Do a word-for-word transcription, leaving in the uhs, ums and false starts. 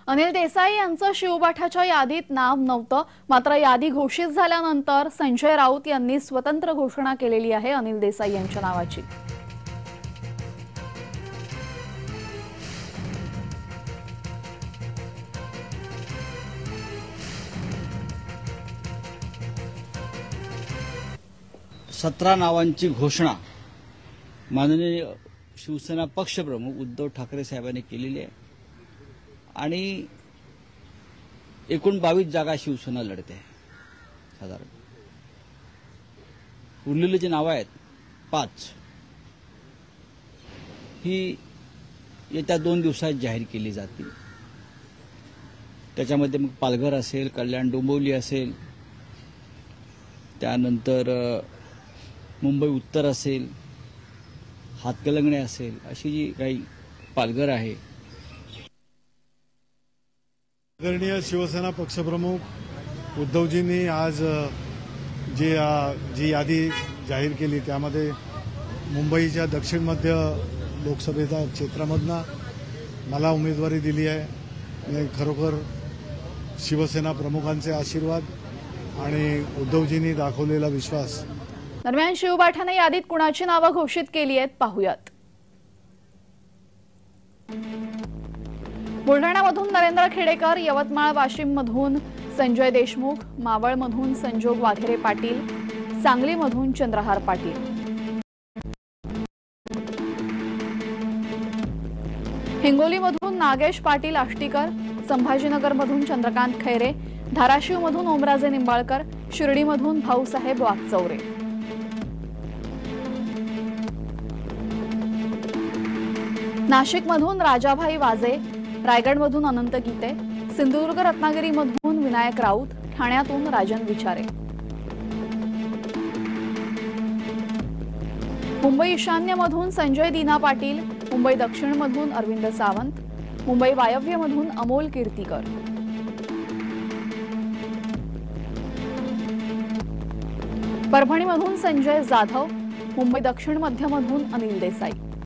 अनिल देसाई यांचं शिवबाठाच्या यादीत नाव नव्हतं, मात्र यादी घोषित झाल्यानंतर संजय राऊत यांनी स्वतंत्र घोषणा केलेली आहे अनिल देसाई यांच्या नावाची। सतरा नावांची घोषणा माननीय शिवसेना पक्षप्रमुख उद्धव ठाकरे साहेबांनी केलेली आहे आणि एकूण बावीस जागा शिवसेना लढते आहे। साधारण उरलेली जी नावं आहेत पाच ही येत्या दोन दिवसात जाहीर केली जातील। त्याच्यामध्ये मग पालघर असेल, कल्याण डोंबिवली असेल, त्यानंतर मुंबई उत्तर असेल, हातकलंगणे असेल, अशी जी काही पालघर आहे। आदरणीय शिवसेना पक्षप्रमुख उद्धवजींनी आज जी जी यादी जाहीर केली त्यामध्ये मुंबईच्या दक्षिण मध्य लोकसभेच्या क्षेत्रामधनं मला उमेदवारी दिली आहे। आणि खरोखर शिवसेना प्रमुखांचे आशीर्वाद आणि उद्धवजींनी दाखवलेला विश्वास। दरम्यान शिवबाठाने यादीत कुणाची नावं घोषित केली आहेत पाहूयात। बुलढाणामधून नरेंद्र खेडेकर, यवतमाळ वाशिम मधून संजय देशमुख, मावळमधून संजोग वाघेरे पाटील, सांगलीमधून चंद्रहार पाटील, हिंगोलीमधून नागेश पाटील आष्टीकर, संभाजीनगरमधून चंद्रकांत खैरे, धाराशिवमधून ओमराजे निंबाळकर, शिर्डीमधून भाऊसाहेब वागचौरे, नाशिकमधून राजाभाई वाजे, रायगडमधून अनंत गीते, सिंधुदुर्ग रत्नागिरीमधून विनायक राऊत, ठाण्यातून राजन विचारे, मुंबई ईशान्यमधून संजय दीना पाटील, मुंबई दक्षिणमधून अरविंद सावंत, मुंबई वायव्यमधून अमोल कीर्तीकर, परभणीमधून संजय जाधव, मुंबई दक्षिण मध्यमधून अनिल देसाई।